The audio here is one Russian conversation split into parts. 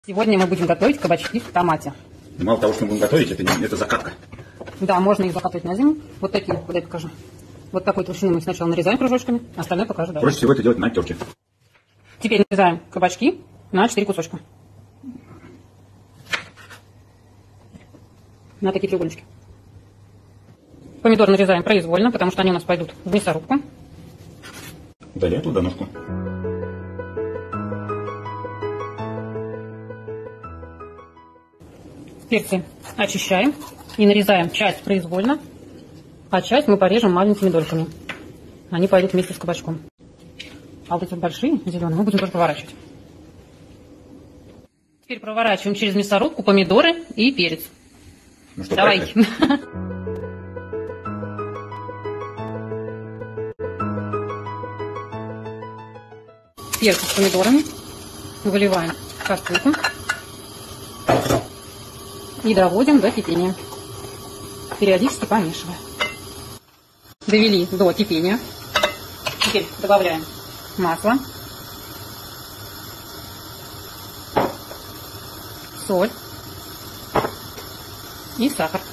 Сегодня мы будем готовить кабачки в томате. Мало того, что мы будем готовить, это закатка. Да, можно их закатывать на зиму. Вот такие, вот я покажу. Вот такой толщины мы сначала нарезаем кружочками, остальное покажу дальше. Проще всего это делать на терке. Теперь нарезаем кабачки на 4 кусочка. На такие треугольнички. Помидор нарезаем произвольно, потому что они у нас пойдут в мясорубку. Далее туда ножку. Перцы очищаем и нарезаем часть произвольно, а часть мы порежем маленькими дольками. Они пойдут вместе с кабачком. А вот эти большие зеленые мы будем тоже проворачивать. Теперь проворачиваем через мясорубку помидоры и перец. Ну что, давай. Перец с помидорами выливаем в кастрюльку и доводим до кипения, периодически помешивая. Довели до кипения. Теперь добавляем масло, соль и сахар.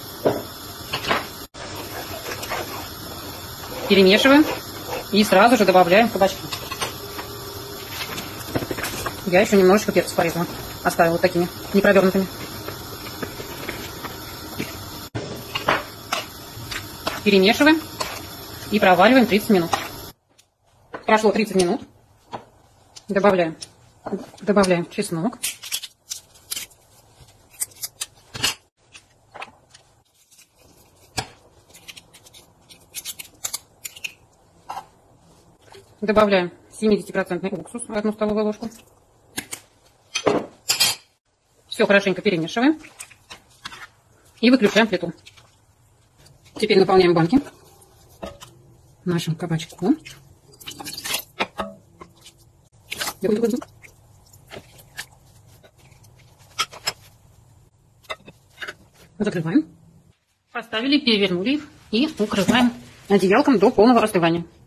Перемешиваем и сразу же добавляем кабачки. Я еще немножечко перца порезала, оставила вот такими непровернутыми. Перемешиваем и провариваем 30 минут. Прошло 30 минут. Добавляем чеснок. Добавляем 70% уксус, 1 столовую ложку. Все хорошенько перемешиваем и выключаем плиту. Теперь наполняем банки нашим кабачком. Закрываем. Поставили, перевернули их и укрываем одеялком до полного остывания.